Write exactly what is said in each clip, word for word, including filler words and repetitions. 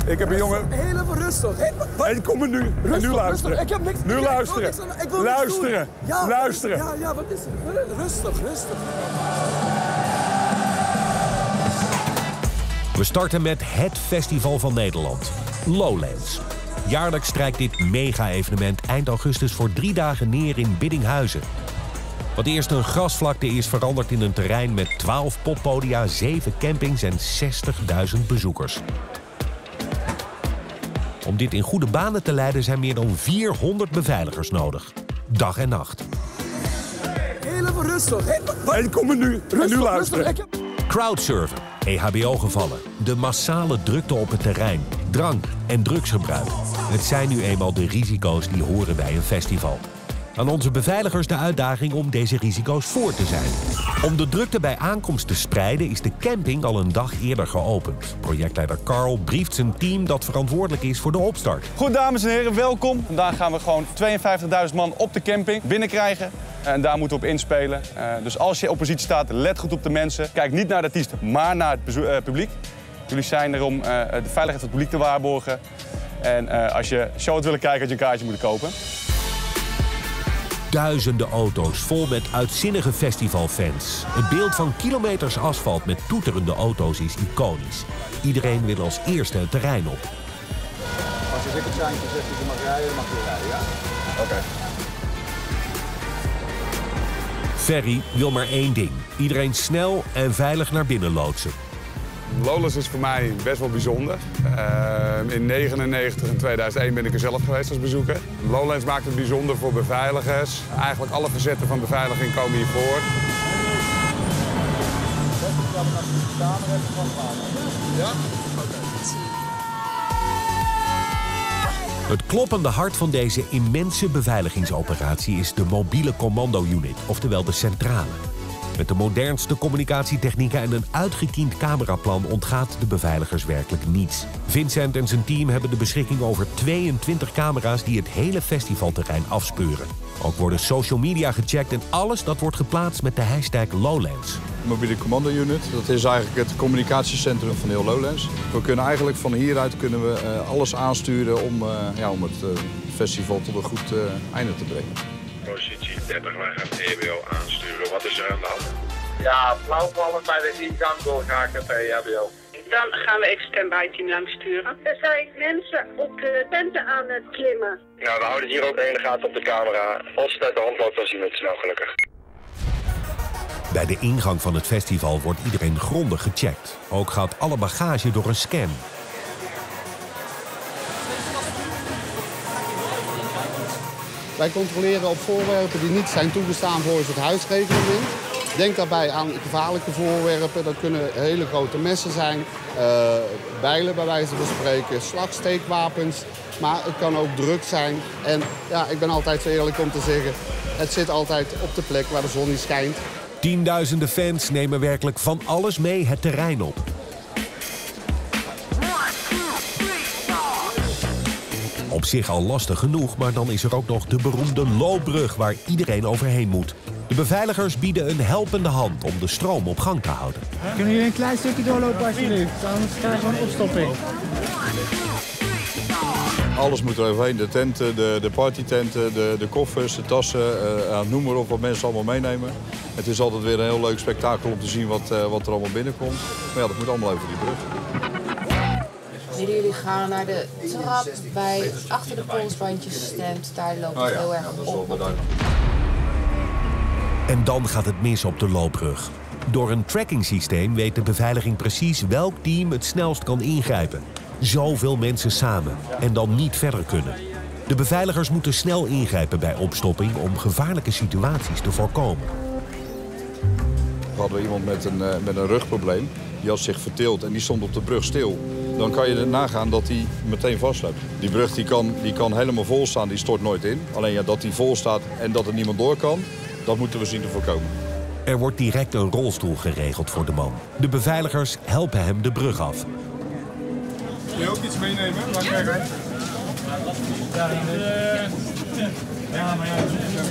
Ik heb een jongen... Heel even rustig. Hey, kom maar nu. Rustig, nu luisteren. Rustig. Ik heb niks... Nu ik luisteren. Niks aan, ik wil luisteren. Ja, luisteren. Ja, ja, wat is het? Rustig, rustig. We starten met het festival van Nederland, Lowlands. Jaarlijks strijkt dit mega-evenement eind augustus voor drie dagen neer in Biddinghuizen. Wat eerst een grasvlakte is, veranderd in een terrein met twaalf poppodia, zeven campings en zestigduizend bezoekers. Om dit in goede banen te leiden zijn meer dan vierhonderd beveiligers nodig. Dag en nacht. Heel even rustig. Hey, kom maar nu. Rustig, nu luisteren. rustig. Ik heb... Crowdsurfen, E H B O-gevallen, de massale drukte op het terrein, drank en drugsgebruik. Het zijn nu eenmaal de risico's die horen bij een festival. Aan onze beveiligers de uitdaging om deze risico's voor te zijn. Om de drukte bij aankomst te spreiden is de camping al een dag eerder geopend. Projectleider Carl brieft zijn team dat verantwoordelijk is voor de opstart. Goed, dames en heren, welkom. Vandaag gaan we gewoon tweeënvijftigduizend man op de camping binnenkrijgen. En daar moeten we op inspelen. Uh, dus als je op positie staat, let goed op de mensen. Kijk niet naar de artiesten, maar naar het uh, publiek. Jullie zijn er om uh, de veiligheid van het publiek te waarborgen. En uh, als je show had willen kijken, had je een kaartje moeten kopen. Duizenden auto's vol met uitzinnige festivalfans. Het beeld van kilometers asfalt met toeterende auto's is iconisch. Iedereen wil als eerste het terrein op. Als je zeker het seintje zegt dat je mag rijden, dan mag je rijden, ja? Oké. Okay. Ferry wil maar één ding. Iedereen snel en veilig naar binnen loodsen. Lowlands is voor mij best wel bijzonder. Uh, in negenennegentig en tweeduizend één ben ik er zelf geweest als bezoeker. Lowlands maakt het bijzonder voor beveiligers. Eigenlijk alle facetten van beveiliging komen hier voor. Ja? Het kloppende hart van deze immense beveiligingsoperatie is de mobiele commando-unit, oftewel de centrale. Met de modernste communicatietechnieken en een uitgekiend cameraplan ontgaat de beveiligers werkelijk niets. Vincent en zijn team hebben de beschikking over tweeëntwintig camera's die het hele festivalterrein afspeuren. Ook worden social media gecheckt en alles dat wordt geplaatst met de hashtag Lowlands. Mobiele Commando Unit, dat is eigenlijk het communicatiecentrum van heel Lowlands. We kunnen eigenlijk van hieruit kunnen we uh, alles aansturen om, uh, ja, om het uh, festival tot een goed uh, einde te brengen. Positie dertig, wij gaan het E B O aansturen. Wat is er aan de hand? Ja, blauwvallen bij de ingang doorgaken bij E H B O. Dan gaan we even standby team langs sturen. Er zijn mensen op de tenten aan het klimmen. Ja, we houden hier ook in de gaten op de camera. Als het uit de hand loopt, dan zien we het snel gelukkig. Bij de ingang van het festival wordt iedereen grondig gecheckt. Ook gaat alle bagage door een scan. Wij controleren op voorwerpen die niet zijn toegestaan volgens het huisreglement. Denk daarbij aan gevaarlijke voorwerpen. Dat kunnen hele grote messen zijn, uh, bijlen bij wijze van spreken, slagsteekwapens. Maar het kan ook drugs zijn. En ja, ik ben altijd zo eerlijk om te zeggen, het zit altijd op de plek waar de zon niet schijnt. Tienduizenden fans nemen werkelijk van alles mee het terrein op. Op zich al lastig genoeg, maar dan is er ook nog de beroemde loopbrug waar iedereen overheen moet. De beveiligers bieden een helpende hand om de stroom op gang te houden. Kunnen jullie een klein stukje doorlopen alsjeblieft? Anders krijgen we een opstopping. Alles moet er overheen. De tenten, de, de partytenten, de, de koffers, de tassen. Uh, noem maar op wat mensen allemaal meenemen. Het is altijd weer een heel leuk spektakel om te zien wat, uh, wat er allemaal binnenkomt. Maar ja, dat moet allemaal over die brug. Jullie gaan naar de trap bij achter de polsbandjes stand. Daar loopt het oh ja, heel erg op. En dan gaat het mis op de loopbrug. Door een trackingsysteem weet de beveiliging precies welk team het snelst kan ingrijpen. Zoveel mensen samen en dan niet verder kunnen. De beveiligers moeten snel ingrijpen bij opstopping om gevaarlijke situaties te voorkomen. We hadden iemand met een, uh, met een rugprobleem. Die had zich verteeld en die stond op de brug stil. Dan kan je er nagaan dat hij meteen vastloopt. Die brug die kan, die kan helemaal vol staan, die stort nooit in. Alleen ja, dat die vol staat en dat er niemand door kan, dat moeten we zien te voorkomen. Er wordt direct een rolstoel geregeld voor de man. De beveiligers helpen hem de brug af. Wil je ook iets meenemen? Laat kijken. Ja, ja, maar ja.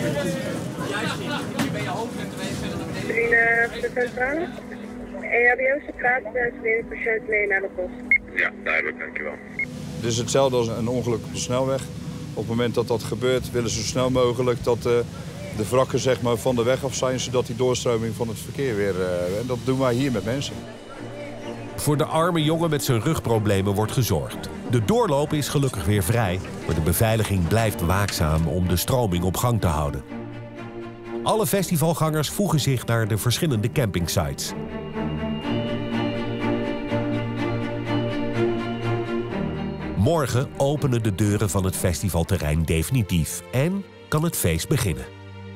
Vrienden, de centrale. E H B O-straat, sturen de patiënt mee naar de post. Ja, duidelijk, dankjewel. Het is hetzelfde als een ongeluk op de snelweg. Op het moment dat dat gebeurt willen ze zo snel mogelijk dat uh, de wrakken zeg maar, van de weg af zijn, zodat die doorstroming van het verkeer weer... Uh, en dat doen wij hier met mensen. Voor de arme jongen met zijn rugproblemen wordt gezorgd. De doorloop is gelukkig weer vrij, maar de beveiliging blijft waakzaam om de stroming op gang te houden. Alle festivalgangers voegen zich naar de verschillende campingsites. Morgen openen de deuren van het festivalterrein definitief en kan het feest beginnen.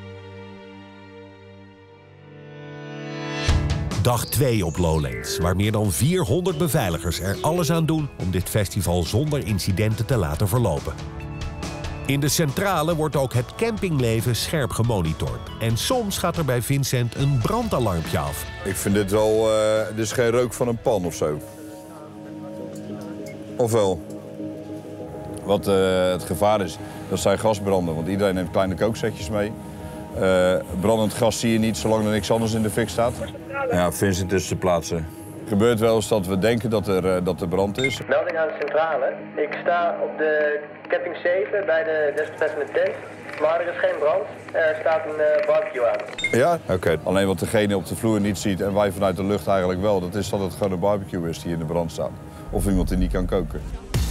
Dag twee op Lowlands, waar meer dan vierhonderd beveiligers er alles aan doen om dit festival zonder incidenten te laten verlopen. In de centrale wordt ook het campingleven scherp gemonitord. En soms gaat er bij Vincent een brandalarmpje af. Ik vind dit wel, uh, dit is geen rook van een pan of zo. Of wel? Wat uh, het gevaar is, dat zijn gasbranden. Want iedereen heeft kleine kookzetjes mee. Uh, brandend gas zie je niet zolang er niks anders in de fik staat. Ja, Vincent is te plaatsen. Het gebeurt wel eens dat we denken dat er, uh, dat er brand is. Melding aan de centrale. Ik sta op de camping zeven bij de desbetreffende tent. Maar er is geen brand. Er staat een uh, barbecue aan. Ja? Oké. Okay. Alleen wat degene op de vloer niet ziet en wij vanuit de lucht eigenlijk wel, dat is dat het gewoon een barbecue is die in de brand staat. Of iemand die niet kan koken.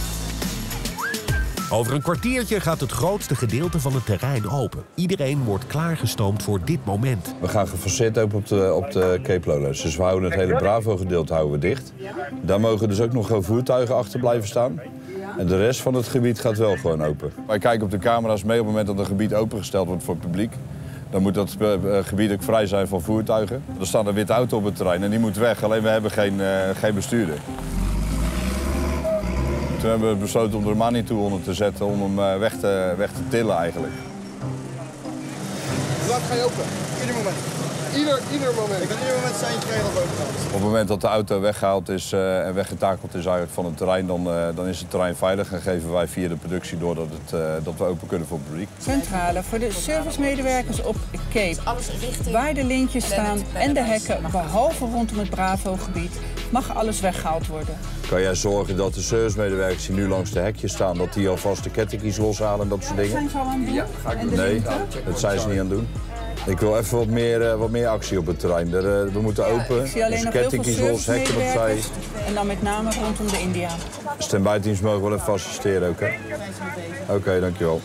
Over een kwartiertje gaat het grootste gedeelte van het terrein open. Iedereen wordt klaargestoomd voor dit moment. We gaan gefaseerd open op de, op de Cape Lowlands. Dus we houden het hele Bravo-gedeelte houden we dicht. Daar mogen dus ook nog gewoon voertuigen achter blijven staan. En de rest van het gebied gaat wel gewoon open. Wij kijken op de camera's mee op het moment dat een gebied opengesteld wordt voor het publiek. Dan moet dat gebied ook vrij zijn van voertuigen. Er staat een witte auto op het terrein en die moet weg. Alleen we hebben geen, uh, geen bestuurder. Toen hebben we besloten om er maar niet toe onder te zetten om hem weg te, weg te tillen eigenlijk. Laat ga je open. Ieder moment. Ieder, ieder moment. Ik kan ieder moment zijn je krijgen boven. Op het moment dat de auto weggehaald is uh, en weggetakeld is eigenlijk van het terrein, dan, uh, dan is het terrein veilig en geven wij via de productie door dat, het, uh, dat we open kunnen voor het publiek. Centrale voor de servicemedewerkers op Cape. Waar de lintjes staan en de hekken, behalve rondom het Bravo-gebied, mag alles weggehaald worden. Kan jij zorgen dat de servicemedewerkers die nu langs de hekjes staan, dat die alvast de kettingkies loshalen en dat soort dingen? Zijn ze al aan het doen? Ja, ga ik doen. Nee, dat zijn ze niet aan het doen. Ik wil even wat meer, uh, wat meer actie op het terrein. Er, uh, we moeten ja, open, ik zie alleen dus nog kettingkies los, hekken opzij. En dan met name rondom de India. Standby-teams mogen wel even assisteren ook, hè? Oké, okay, dankjewel.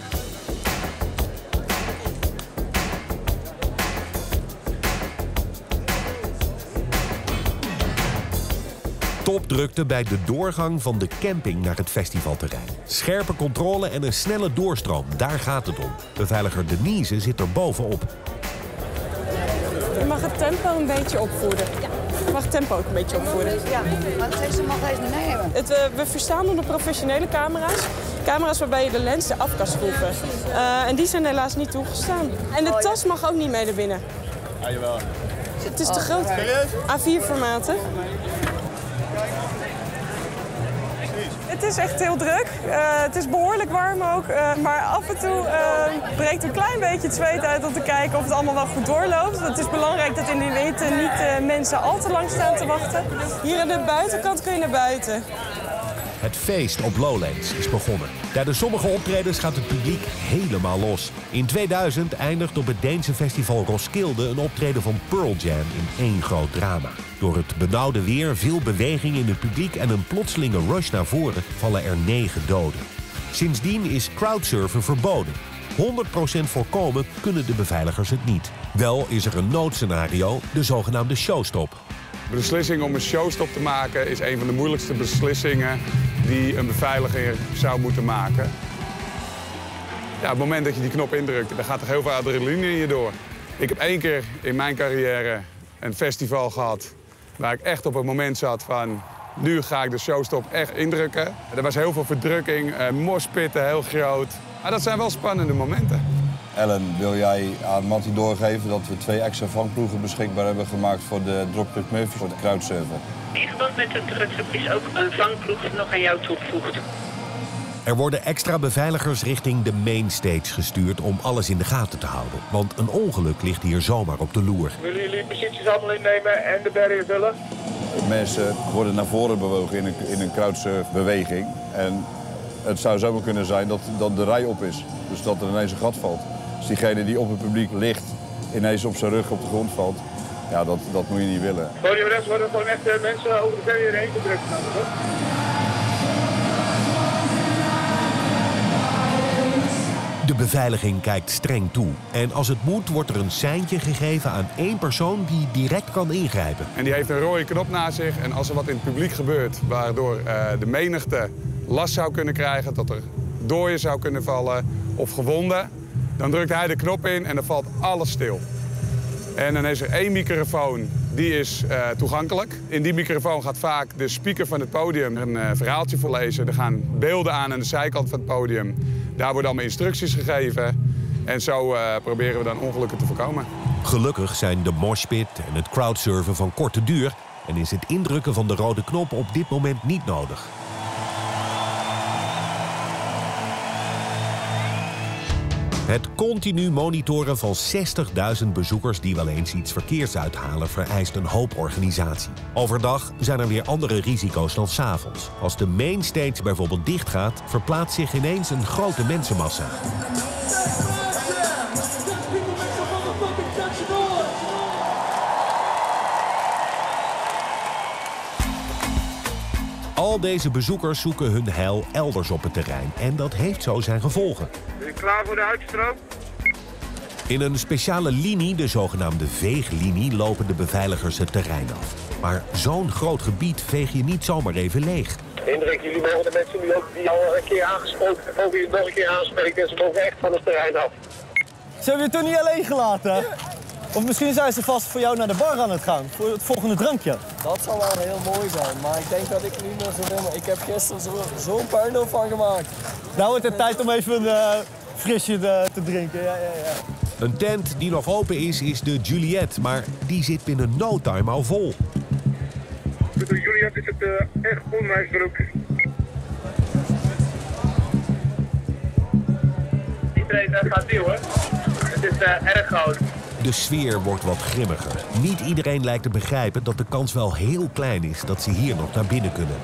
Topdrukte bij de doorgang van de camping naar het festivalterrein. Scherpe controle en een snelle doorstroom, daar gaat het om. Beveiliger Denise zit er bovenop. Je mag het tempo een beetje opvoeren. Ja. Je mag het tempo ook een beetje opvoeren. Ja. Maar deze mag deze niet nemen. Het, uh, we verstaan onder professionele camera's. Camera's waarbij je de lens eraf kan schroeven. Uh, en die zijn helaas niet toegestaan. En de tas mag ook niet mee naar binnen. Ja, jawel. Het is te groot. A vier formaten. Het is echt heel druk. Uh, het is behoorlijk warm ook. Uh, maar af en toe uh, breekt een klein beetje het zweet uit om te kijken of het allemaal wel goed doorloopt. Het is belangrijk dat in die hitte niet uh, mensen al te lang staan te wachten. Hier aan de buitenkant kun je naar buiten. Het feest op Lowlands is begonnen. Tijdens sommige optredens gaat het publiek helemaal los. In tweeduizend eindigt op het Deense festival Roskilde een optreden van Pearl Jam in één groot drama. Door het benauwde weer, veel beweging in het publiek en een plotselinge rush naar voren vallen er negen doden. Sindsdien is crowdsurfen verboden. honderd procent voorkomen kunnen de beveiligers het niet. Wel is er een noodscenario, de zogenaamde showstop. De beslissing om een showstop te maken is een van de moeilijkste beslissingen die een beveiliger zou moeten maken. Ja, op het moment dat je die knop indrukt, dan gaat er heel veel adrenaline in je door. Ik heb één keer in mijn carrière een festival gehad waar ik echt op het moment zat van nu ga ik de showstop echt indrukken. Er was heel veel verdrukking, eh, moshpitten heel groot. Maar dat zijn wel spannende momenten. Ellen, wil jij aan Mattie doorgeven dat we twee extra vangploegen beschikbaar hebben gemaakt voor de Dropkick Murphys voor de crowdsurfen? In verband met de drukte is ook een vangploeg nog aan jou toegevoegd. Er worden extra beveiligers richting de mainstage gestuurd om alles in de gaten te houden. Want een ongeluk ligt hier zomaar op de loer. Willen jullie posities allemaal innemen en de barrier vullen? Mensen worden naar voren bewogen in een, in een crowdsurfbeweging. En Het zou zo wel kunnen zijn dat, dat de rij op is. Dus dat er ineens een gat valt. Dus diegene die op het publiek ligt, ineens op zijn rug op de grond valt. Ja, dat, dat moet je niet willen. Podium rechts worden gewoon echt uh, mensen over de barrière heen gedrukt. De beveiliging kijkt streng toe. En als het moet, wordt er een seintje gegeven aan één persoon die direct kan ingrijpen. En die heeft een rode knop naast zich. En als er wat in het publiek gebeurt, waardoor uh, de menigte last zou kunnen krijgen, dat er dooien zou kunnen vallen of gewonden, dan drukt hij de knop in en dan valt alles stil. En dan is er één microfoon, die is uh, toegankelijk. In die microfoon gaat vaak de speaker van het podium een uh, verhaaltje voorlezen. Er gaan beelden aan aan de zijkant van het podium. Daar worden allemaal instructies gegeven. En zo uh, proberen we dan ongelukken te voorkomen. Gelukkig zijn de moshpit en het crowdsurfen van korte duur en is het indrukken van de rode knop op dit moment niet nodig. Het continu monitoren van zestigduizend bezoekers die wel eens iets verkeers uithalen vereist een hoop organisatie. Overdag zijn er weer andere risico's dan 's avonds. Als de mainstage bijvoorbeeld dichtgaat, verplaatst zich ineens een grote mensenmassa. Al deze bezoekers zoeken hun heil elders op het terrein. En dat heeft zo zijn gevolgen. Ben je klaar voor de uitstroom? In een speciale linie, de zogenaamde veeglinie, lopen de beveiligers het terrein af. Maar zo'n groot gebied veeg je niet zomaar even leeg. Indruk, jullie mogen de mensen nu ook die al een keer aangesproken hebben, mogen jullie nog een keer aanspreken en ze mogen echt van het terrein af. Ze hebben je toch niet alleen gelaten? Ja. Of misschien zijn ze vast voor jou naar de bar aan het gaan, voor het volgende drankje. Dat zou wel heel mooi zijn, maar ik denk dat ik niet meer zo ben. Ik heb gisteren zo'n zo puinhoop van gemaakt. Nou wordt het tijd om even een uh, frisje de, te drinken. Ja, ja, ja. Een tent die nog open is, is de Juliet, maar die zit binnen no time al vol. Voor de Juliet is het uh, echt onwijs druk. Iedereen uh, gaat duwen. Het is uh, erg groot. De sfeer wordt wat grimmiger. Niet iedereen lijkt te begrijpen dat de kans wel heel klein is dat ze hier nog naar binnen kunnen.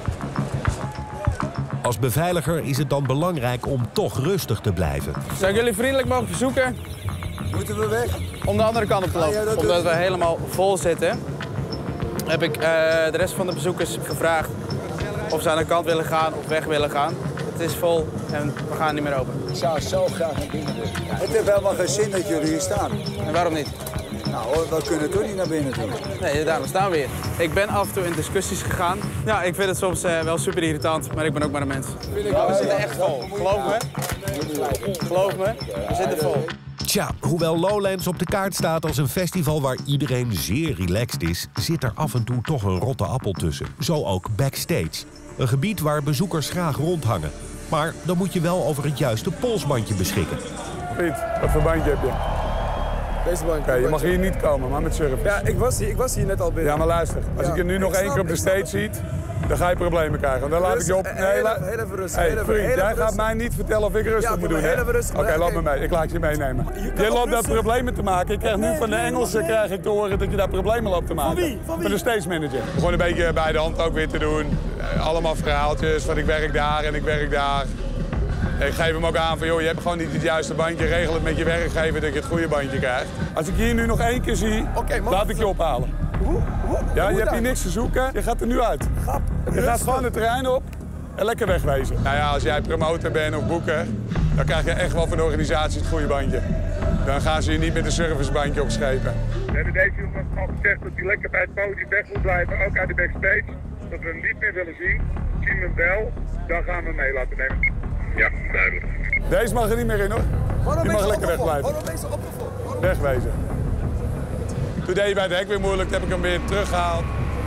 Als beveiliger is het dan belangrijk om toch rustig te blijven. Zou ik jullie vriendelijk mogen verzoeken? Moeten we weg? Om de andere kant op te lopen. Ah, ja, Omdat we helemaal vol zitten, heb ik uh, de rest van de bezoekers gevraagd of ze aan de kant willen gaan of weg willen gaan. Het is vol en we gaan niet meer open. Ik zou zo graag naar binnen willen. Het heeft helemaal geen zin dat jullie hier staan. En waarom niet? Nou, we kunnen toch niet naar binnen toe. Nee, daarom staan we hier. Ik ben af en toe in discussies gegaan. Ja, ik vind het soms uh, wel super irritant, maar ik ben ook maar een mens. We zitten echt vol. Geloof me. Geloof me, we zitten vol. Tja, hoewel Lowlands op de kaart staat als een festival waar iedereen zeer relaxed is, zit er af en toe toch een rotte appel tussen. Zo ook backstage. Een gebied waar bezoekers graag rondhangen. Maar dan moet je wel over het juiste polsbandje beschikken. Piet, wat voor bandje heb je? Deze bandje. Okay, je mag hier niet komen, maar met surfen. Ja, ik was hier, ik was hier net al binnen. Ja, maar luister. Als ja, ik je nu nog één keer op de stage ziet, dan ga je problemen krijgen. Want dan laat ik je op... Nee, heel, la... heel even rustig. Hey, heel vriend, heel jij rustig. gaat mij niet vertellen of ik rustig ja, moet doen, hè? Oké, okay, laat me mee. Ik laat je meenemen. Je, je loopt daar problemen te maken. Ik krijg nu van de Engelsen krijg ik te horen dat je daar problemen loopt te maken. Van wie? Van wie? Van de stage manager. Gewoon een beetje bij de hand ook weer te doen. Allemaal verhaaltjes van ik werk daar en ik werk daar. Ik geef hem ook aan van, joh, je hebt gewoon niet het juiste bandje. Regel het met je werkgever dat je het goede bandje krijgt. Als ik hier nu nog één keer zie, okay, laat ik je ophalen. Hoe? Hoe? Ja, hoe je hebt hier dan? niks te zoeken. Je gaat er nu uit. Grap. Je gaat gewoon het terrein op en lekker wegwezen. Nou ja, als jij promotor bent of boeker, dan krijg je echt wel van de organisatie het goede bandje. Dan gaan ze je niet met een servicebandje opschepen. We hebben deze jongen al gezegd dat hij lekker bij het podium weg moet blijven, ook uit de backstage. Dat we hem niet meer willen zien. Zien we hem wel, dan gaan we hem mee laten nemen. Ja, duidelijk. Deze mag er niet meer in, hoor. Waarom je mag lekker wegblijven. Waarom is hij opgevolgd? Wegwezen. Toen deed je bij het hek weer moeilijk, toen heb ik hem weer teruggehaald.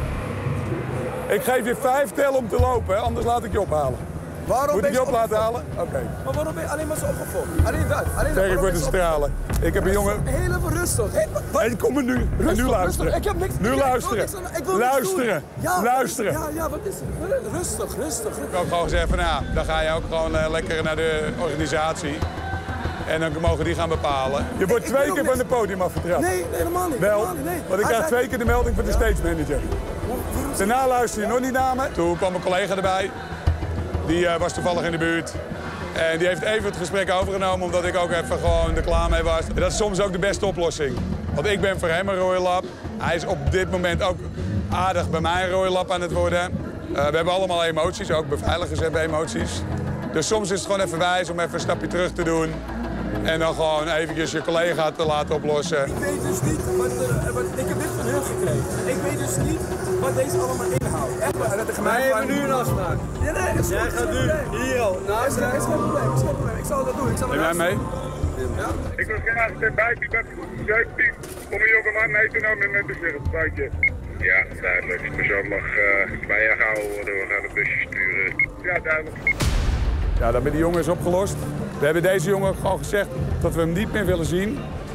Ik geef je vijf tel om te lopen, hè? Anders laat ik je ophalen. Waarom Moet ik je op laten halen? Oké. Okay. Maar waarom ben je alleen maar zo opgevolgd? Alleen dat. Alleen Zeg ik voor de stralen. Ik heb een jongen... Heel even rustig. Hé, hey, kom maar nu. Rustig, en nu luisteren. Ik heb niks... Nu ik luisteren. Ik wil niks, ik wil luisteren. Ja, luisteren. Ja, ja, wat is het? Rustig, rustig. Ik wil gewoon zeggen van, nou, dan ga je ook gewoon uh, lekker naar de organisatie. En dan mogen die gaan bepalen. Je wordt ik, twee ik keer van het podium afgetrapt. Nee, nee, helemaal niet. Wel, helemaal niet, nee. want ik krijg twee keer de melding van de ja. stage manager. Daarna luister je nog niet naar me. Toen kwam een collega erbij. Die uh, was toevallig in de buurt. En die heeft even het gesprek overgenomen, omdat ik ook even gewoon er klaar mee was. En dat is soms ook de beste oplossing. Want ik ben voor hem een rode lap. Hij is op dit moment ook aardig bij mij een rode lap aan het worden. Uh, we hebben allemaal emoties, ook beveiligers hebben emoties. Dus soms is het gewoon even wijs om even een stapje terug te doen. En dan gewoon eventjes je collega te laten oplossen. Ik weet dus niet wat, uh, wat ik heb dit van hun gekregen. Ik weet dus niet wat deze allemaal inhoudt. Echt waar, dat de gemeente... Wij hebben nu een afspraak. Ja, nee, dat is Jij goed, gaat nu, hier al. Nou, is, is geen probleem, is geen probleem. Ik zal dat doen. Ik zal Neem jij mee? Ja? Ik wil graag ten buiten, ik ben zeventien om een jongeman mee te nemen met een sigaretbuitje. Ja, duidelijk. De persoon mag uh, bij je gehouden worden, we gaan een busje sturen. Ja, duidelijk. Ja, dat hebben die jongens opgelost. We hebben deze jongen gewoon gezegd dat we hem niet meer willen zien.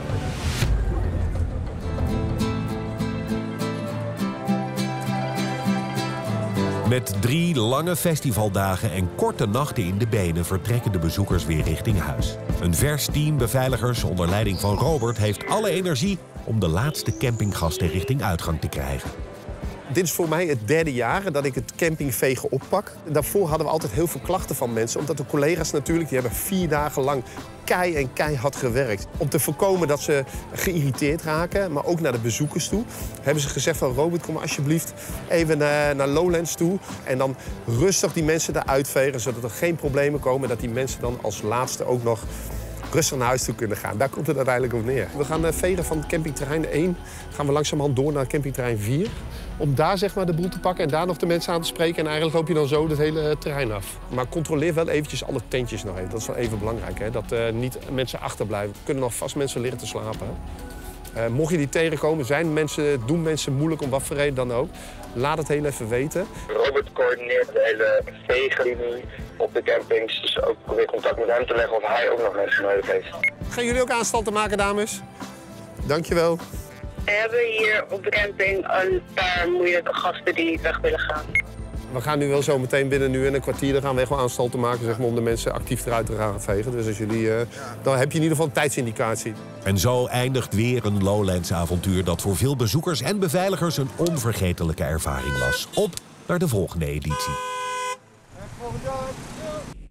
Met drie lange festivaldagen en korte nachten in de benen vertrekken de bezoekers weer richting huis. Een vers team beveiligers onder leiding van Robert heeft alle energie om de laatste campinggasten richting uitgang te krijgen. Dit is voor mij het derde jaar dat ik het campingvegen oppak. Daarvoor hadden we altijd heel veel klachten van mensen. Omdat de collega's natuurlijk, die hebben vier dagen lang kei en keihard gewerkt. Om te voorkomen dat ze geïrriteerd raken, maar ook naar de bezoekers toe. Hebben ze gezegd van Robert, kom alsjeblieft even naar, naar Lowlands toe. En dan rustig die mensen eruit vegen, zodat er geen problemen komen. Dat die mensen dan als laatste ook nog rustig naar huis toe kunnen gaan. Daar komt het uiteindelijk op neer. We gaan vegen van campingterrein één. Gaan we langzamerhand door naar campingterrein vier. Om daar zeg maar de boel te pakken en daar nog de mensen aan te spreken. En eigenlijk loop je dan zo het hele terrein af. Maar controleer wel eventjes alle tentjes nog even. Dat is wel even belangrijk. Hè? Dat uh, niet mensen achterblijven. Er kunnen nog vast mensen liggen te slapen. Uh, mocht je die tegenkomen, zijn mensen, doen mensen moeilijk om wat voor reden dan ook. Laat het heel even weten. Robert coördineert de hele vegenlinie op de campings. Dus ook probeer contact met hem te leggen of hij ook nog mensen nodig heeft. Gaan jullie ook aanstalten maken, dames? Dankjewel. We hebben hier op de camping een paar moeilijke gasten die weg willen gaan. We gaan nu wel zo meteen binnen nu in een kwartier dan gaan we echt wel aanstalten maken zeg maar, om de mensen actief eruit te gaan vegen. Dus als jullie, uh, dan heb je in ieder geval een tijdsindicatie. En zo eindigt weer een Lowlands-avontuur dat voor veel bezoekers en beveiligers een onvergetelijke ervaring was. Op naar de volgende editie.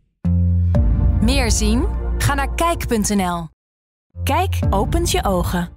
Meer zien? Ga naar kijk punt n l. Kijk opent je ogen.